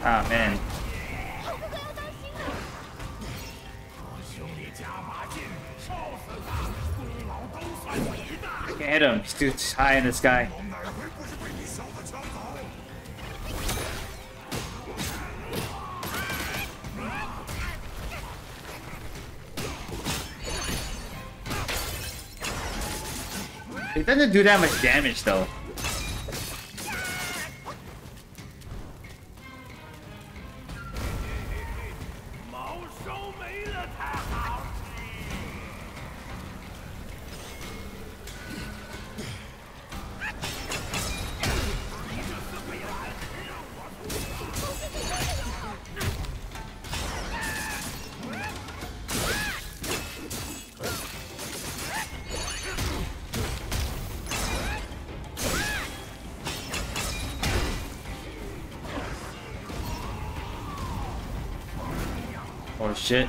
Ah, man. Can't hit him. He's too high in the sky. It doesn't do that much damage, though. Oh shit.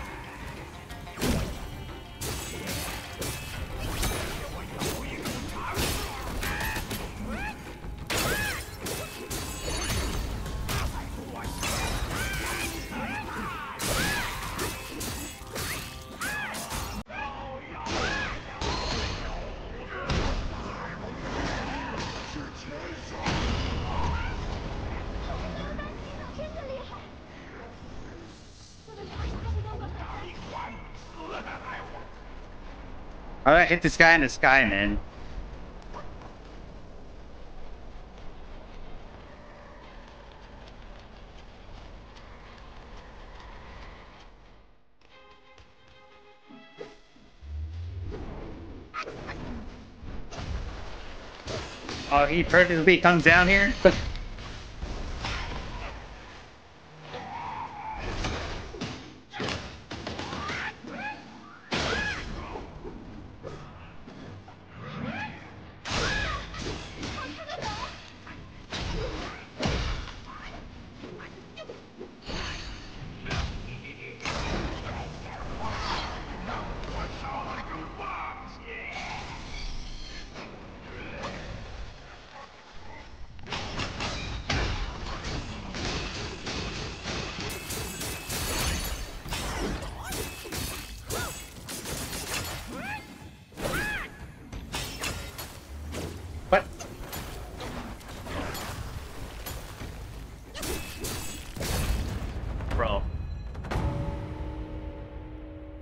Alright, hit this guy in the sky, man. Oh, he purposely comes down here?